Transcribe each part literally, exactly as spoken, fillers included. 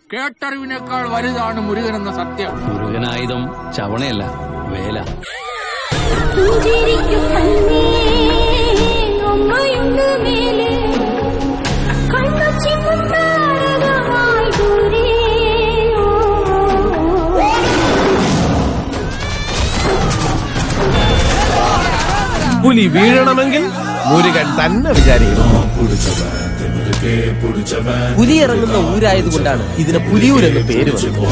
കേട്ടറിവിനേക്കാൾ വലുതാണ് മുരുകൻ എന്ന സത്യം. മുരുകനായുധം ചവണയല്ല, വേല. പുലി വീഴണമെങ്കിൽ മുരുകൻ തന്നെ വിചാരിക്കണം. പുലി ഇറങ്ങുന്ന ഊരായതുകൊണ്ടാണ് ഇതിന് പുലിയൂരെന്ന് പേര് വന്നത്.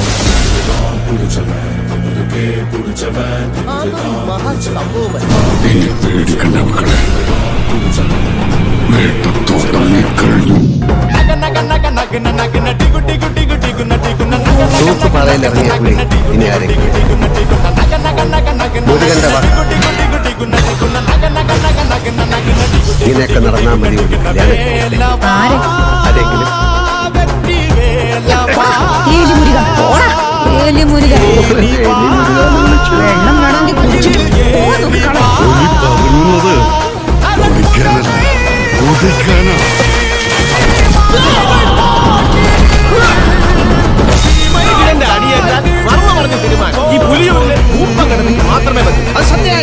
തൂക്കുപാളയിൽ ഇറങ്ങിയ പുലി ഇനി ആരെങ്കിലും മുരുകന്റെ ഇങ്ങനെയൊക്കെ നടന്നാൽ മതി. ആരെങ്കിലും അടിയേറ്റാൽ മർമ്മ പറഞ്ഞ തീരുമാനം ഈ പുലിയൂരിലെ ഊപ്പകടലിൽ മാത്രമേ പറ്റൂ. അത് സത്യമായി.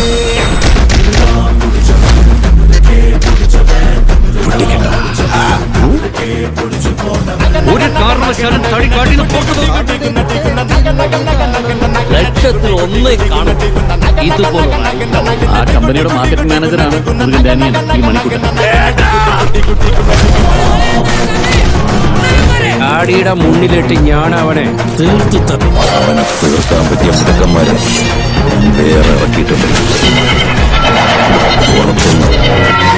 ഒരു കാരണവശാലും തടിക്കാട്ടിന് ലക്ഷത്തിൽ ഒന്നേ കാണും. ഇതുപോലെ ആ കമ്പനിയുടെ മാർക്കറ്റിംഗ് മാനേജറാണ് മുരുകന്റെ അനിയൻ ഈ മണിക്കൂട്ടൻ. ആടിയുടെ മുന്നിലിട്ട് ഞാൻ അവനെ തീർത്തു തരും. അവനെ തീർക്കാൻ പറ്റിയ മുടക്കന്മാരെ വേറെ ഇറക്കിയിട്ടുണ്ട്.